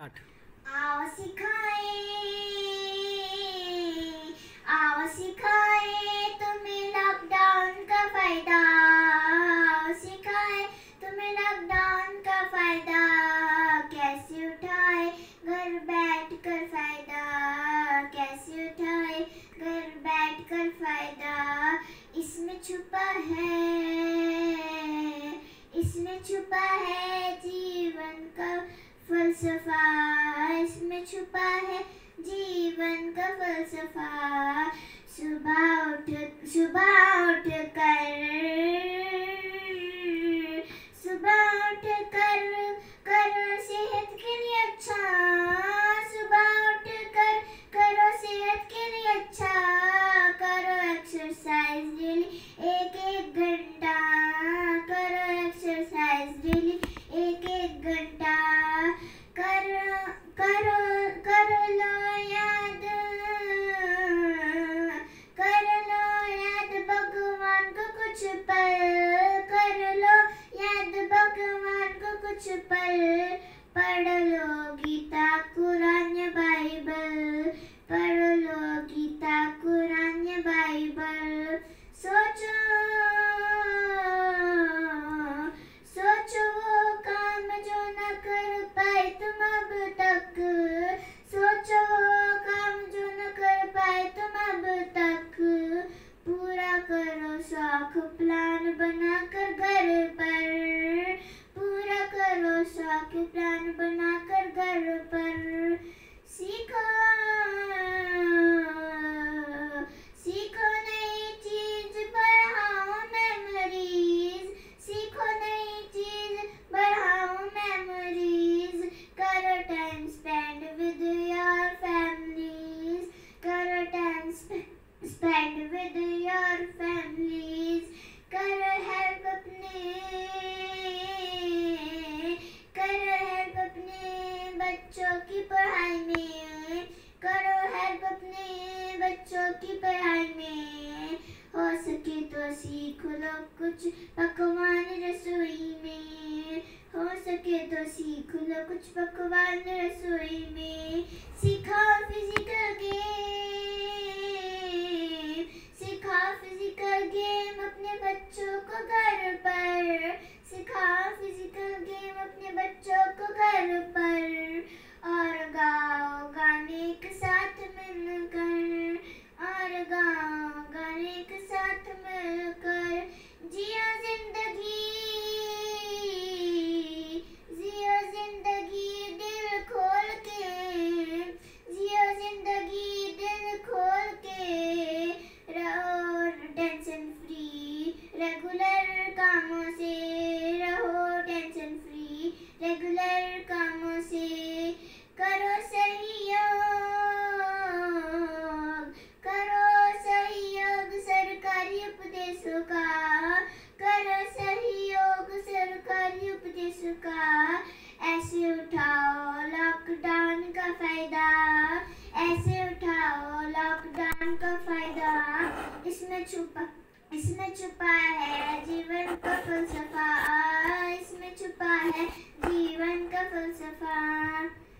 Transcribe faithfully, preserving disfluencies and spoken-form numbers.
आठ। आओ सिखाए आओ सिखाए तुम्हें लॉकडाउन का फायदा। आओ सिखाए तुम्हें लॉकडाउन का फायदा। कैसे उठाए घर बैठ कर फायदा। कैसे उठाए घर बैठ कर फायदा। इसमें छुपा है इसमें छुपा है जीवन का फलसफा। इसमें छुपा है जीवन का फलसफा। सुबह उठ सुबह उठ कर सुबह उठ कर करो सेहत के लिए अच्छा। सुबह उठ कर करो सेहत के लिए अच्छा। करो एक्सरसाइज डेली एक एक घंटा। करो एक्सरसाइज डेली एक एक घंटा। कर करो कर लो याद कर लो याद भगवान को कुछ पल। कर लो याद भगवान को कुछ पल। पढ़ लो गीता कुरान या बाइबल। पढ़ लो गीता कुरान या बाइबल। सोचो सोचो वो काम जो न कर पाए तुम अब तक। सोचो वो काम जो न कर पाए तुम अब तक। पूरा करो शौक प्लान बनाकर घर पर। पूरा करो शौक प्लान बनाकर घर पर। सीखो सीखो नई चीज बढ़ाओ मेमोरीज। सीखो नई चीज बढ़ाओ मेमोरीज। करो time spend with your families. करो time spend with your families. करो हेल्प अपने करो हेल्प अपने बच्चों की पढ़ाई में। करो हेल्प अपने बच्चों की पढ़ाई में। हो सके तो सीख लो कुछ पकवान रसोई में। हो सके तो सीख लो कुछ पकवान रसोई में। सिखाओ फिजिकल गेम सिखाओ फिजिकल गेम अपने बच्चों को घर पर। सिखाओ फिजिकल गेम अपने बच्चों को घर पर। और गाओ गाने के साथ मिलकर। और गाओ गाने के साथ मिलकर। जियो जिंदगी जियो जिंदगी दिल खोल के। जियो जिंदगी दिल खोल के। रहो टेंशन फ्री रेगुलर कामों से। रहो टेंशन फ्री रेगुलर कामों से। करो सहयोग करो सहयोग सरकारी उपदेशों का। करो सहयोग सरकारी उपदेशों का। ऐसे उठाओ लॉकडाउन का फायदा। ऐसे उठाओ लॉकडाउन का फायदा। इसमें छुपा इसमें छुपा है जीवन का फलसफा। इसमें छुपा है जीवन का फलसफा।